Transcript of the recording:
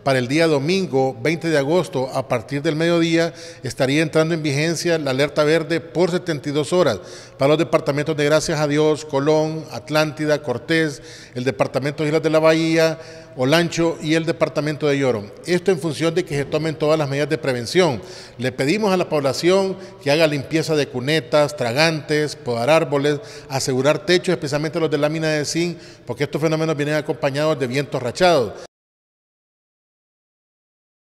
para el día domingo 20 de agosto, a partir del mediodía, estaría entrando en vigencia la alerta verde por 72 horas para los departamentos de Gracias a Dios, Colón, Atlántida, Cortés, el departamento de Islas de la Bahía, Olancho y el departamento de Lloro. Esto en función de que se tomen todas las medidas de prevención. Le pedimos a la población que haga limpieza de cunetas, tragantes, podar árboles, asegurar techos, especialmente los de lámina de zinc, porque estos fenómenos vienen acompañados de vientos rachados.